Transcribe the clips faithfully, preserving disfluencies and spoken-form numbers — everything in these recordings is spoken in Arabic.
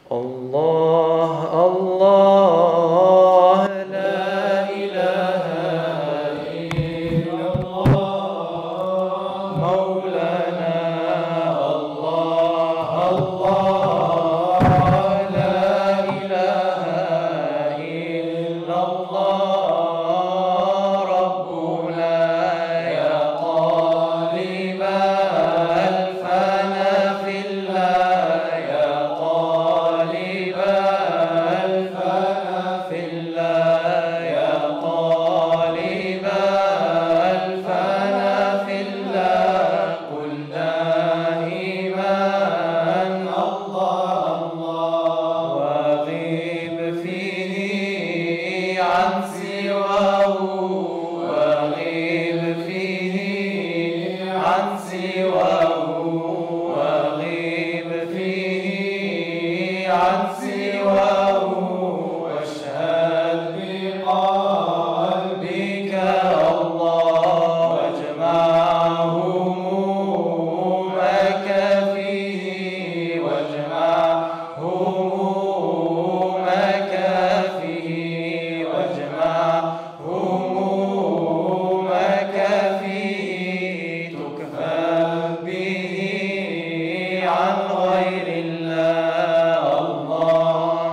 الله الله لا إله إلا الله مولانا الله الله لا إله إلا الله ربنا يا طالب الفنا في الله يا طالب الفنا في الله يا طالب الفنا في الله قل دائما الله الله وغيب فيه عن سواه وغيب فيه عن سواه وغيب فيه عن سواه واشهد بقلبك الله واجمع همومك فيه واجمع همومك فيه واجمع همومك فيه تكفى به عن غير الله الله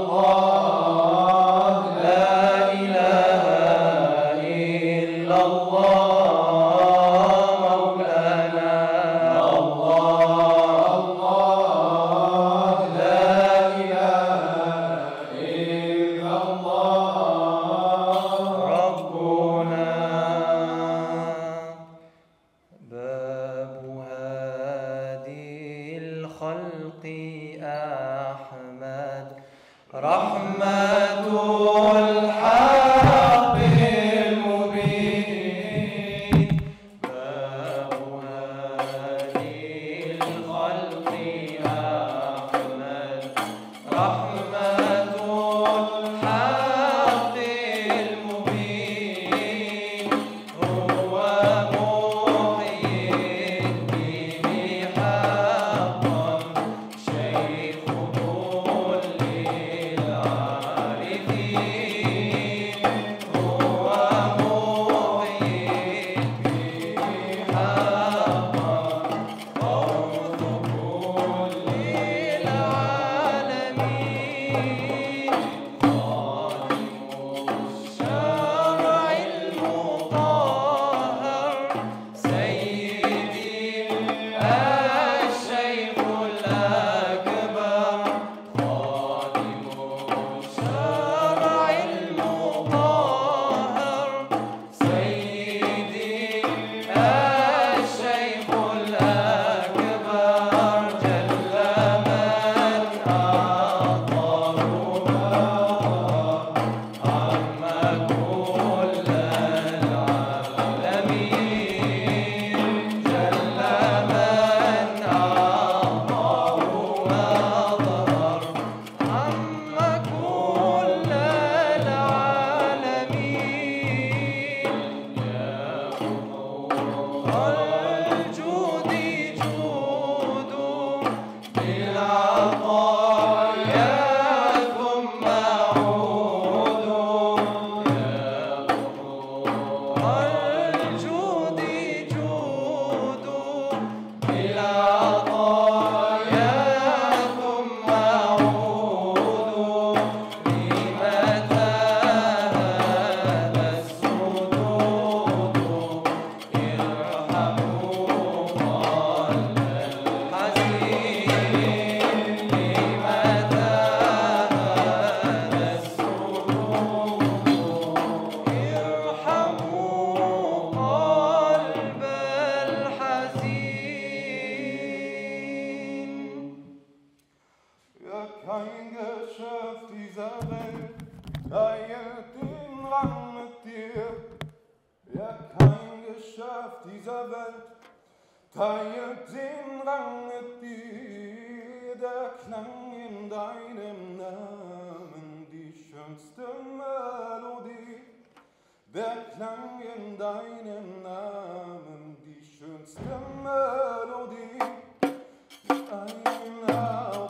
الله لا إله إلا الله مولانا الله الله لا إله إلا الله ربنا باب هادي الخلق أحمد رحمة الحق المبين باب هادي الخلق أحمد رحمة الحق المبين هو محيي الدين حقا شيخ كل العارفين هو محيي الدين حقا غوث كل العالمين خادم الشرع المطهر سيدي الشيخ الأكبر خادم الشرع المطهر سيدي الشيخ الأكبر جل من أعطاه عم كل العالمين جل من أعطاه وظهر عم كل العالمين يا الجود جود بالعطايا ثم عود يا الجود جود بالعطايا ثم عود لمتى هذا السدود ارحموا قلب الحزين لمتى هذا السدود ارحموا قلب الحزين Ja, kein Geschäft dieser Welt teilt den Rang mit dir. Ja, kein Geschäft dieser Welt teilt den Rang mit dir. Der Klang in deinem Namen, die schönste Melodie. Der Klang in deinem Namen, die schönste Melodie. Ein